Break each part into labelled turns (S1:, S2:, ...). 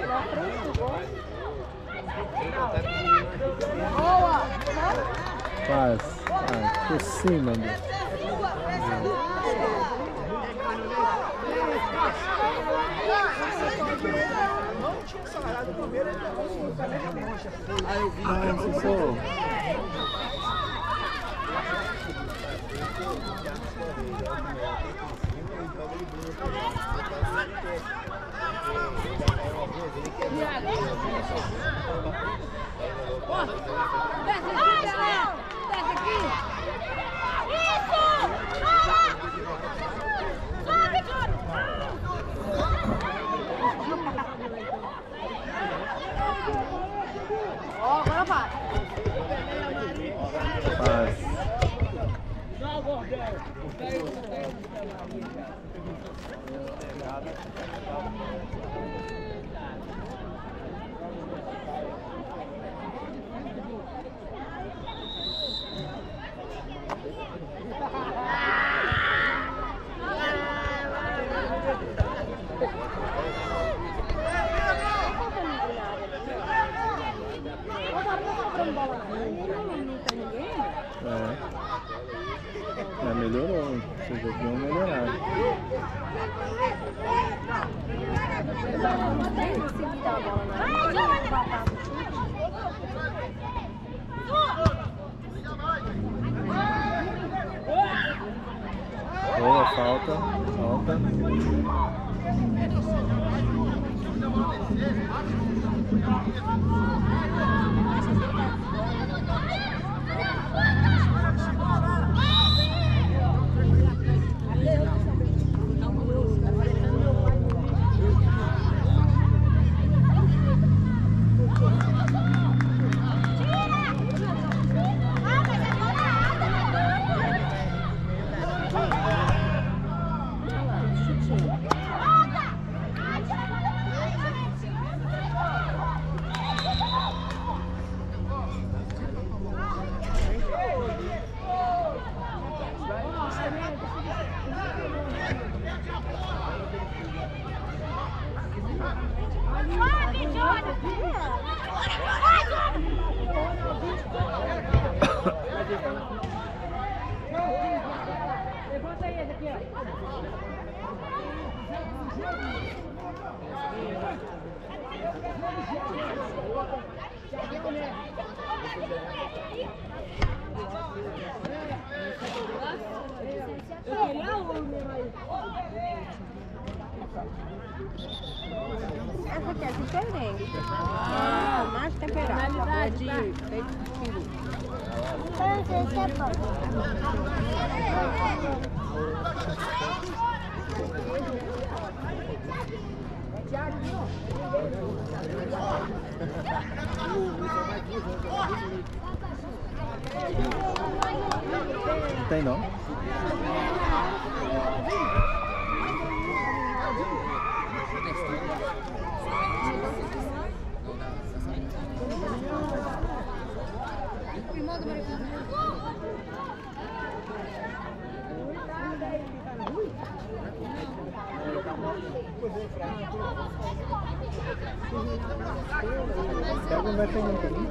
S1: Faz. Por cima, meu. Mas melhorou, vocês viram melhorar. Boa, falta.
S2: Levanta aí, esse aqui, ó. Eu queria o meu aí.
S3: Essa aqui é diferente. Mais temperada.
S2: Finalidade, tá?
S3: Feito de peru.
S4: Esse é bom.
S1: Não tem não. Pega um vai pegar aqui.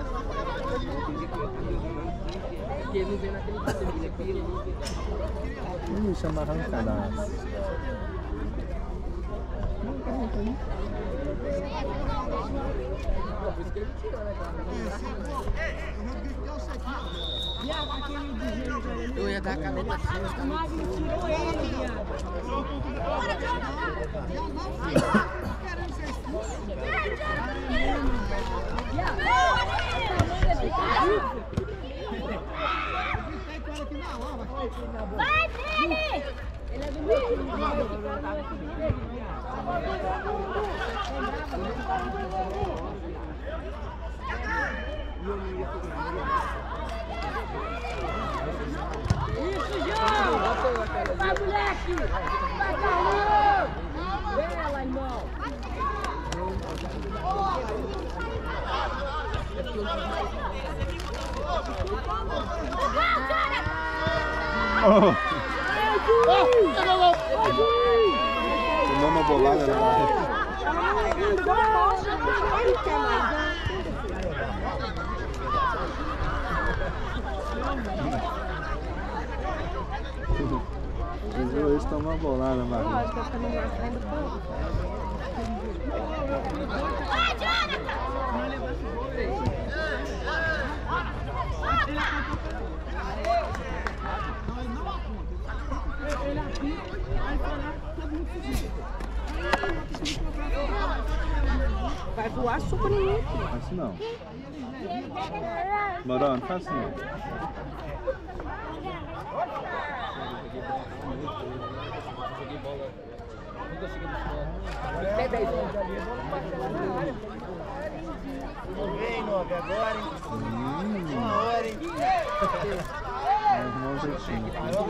S1: Chama arrancada.
S5: Eu ia dar a caneta assim, os caras.
S2: Tirou ele, viado.
S4: Vai, Vini!
S2: Ele é do meu time. Isso, João! Vai, moleque! Vai, Carlinhos! Bela, irmão!
S1: Tomou uma bolada, né?
S3: quer mais, né?
S1: Os dois estão uma bolada na barriga.
S3: Lógico, eu fico na frente do povo.
S4: Vai, Jonathan!
S3: Vai voar super em mim.
S1: Não faço não. Morão, não faço não.
S5: Vem, Nobre, agora, hein? Uma hora, hein?
S1: Arrumar um jeitinho.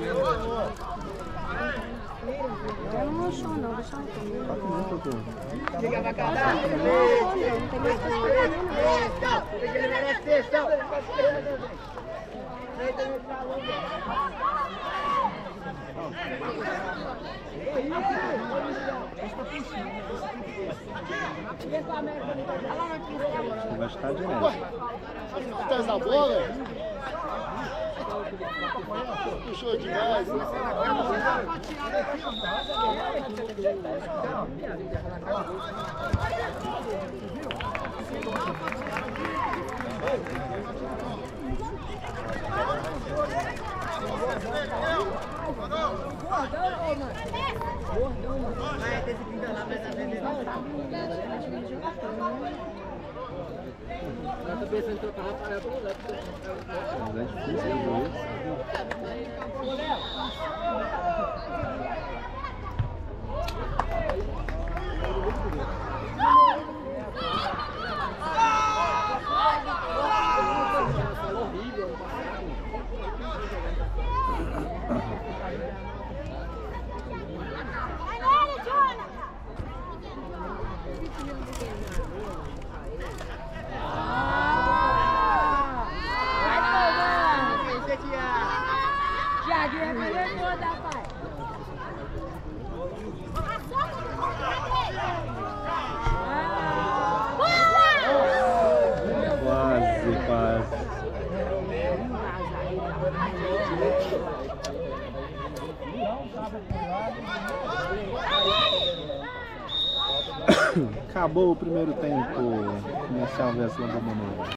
S3: Eu não vou chão, não, vou chão.
S1: Só que não, doutor.
S5: Liga pra cadar.
S3: Não tem mais coisa.
S5: Ele merece textão.
S1: Vai estar direto.
S5: Você tá essa bola? Puxou demais.
S1: Mas é difícil
S2: Thiaguinho vai fazer toda, pai.
S1: Quase. Acabou o primeiro tempo. Comercial versus Lamborghini.